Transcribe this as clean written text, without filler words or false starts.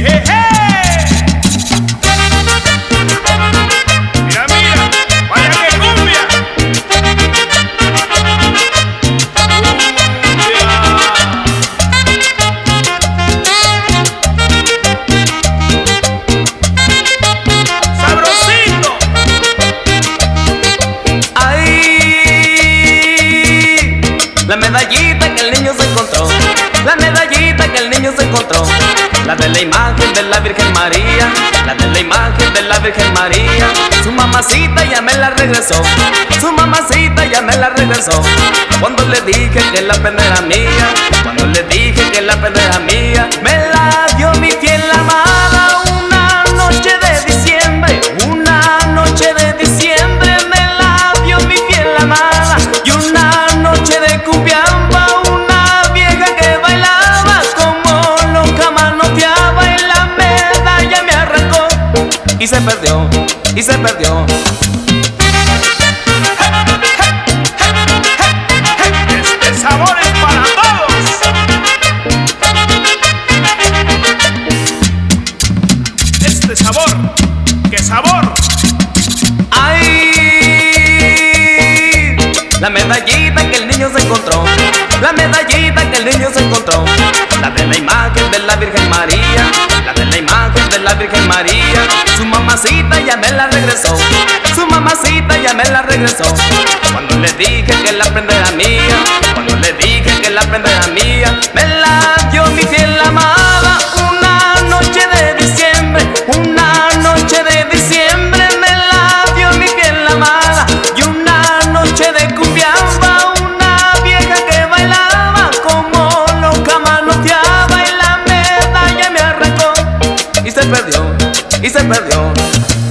Mira, mira, vaya que cumbia. Sabrosito. Ay, la medallita que el niño se encontró, la medallita que el niño se encontró, la de la imagen de la Virgen María, la de la imagen de la Virgen María. Su mamacita ya me la regresó, su mamacita ya me la regresó. Cuando le dije que la prenda era mía, cuando le dije que la prenda era mía, me la dio mi fiel amada. Una noche de diciembre, una noche de diciembre, me la dio mi fiel amada. Y una noche de cumbiamba, una vieja que bailaba como loca manoteaba, y la medalla me arrancó y se perdió, y se perdió. Este sabor es para todos. Este sabor, ¿qué sabor? Ay, la medallita que el niño se encontró, la medallita que el niño se encontró, la de la imagen de la Virgen María, la de la imagen de la Virgen María. Su mamacita ya me la regresó, su mamacita ya me la regresó. Cuando le dije que la prenda era mía, cuando le dije que la prenda era mía, me la dio mi fiel amada. Una noche de diciembre, una noche de diciembre, me la dio mi fiel amada. Y una noche de cumbiamba, una vieja que bailaba como loca manoteaba, y la medalla me arrancó y se perdió, y se perdió.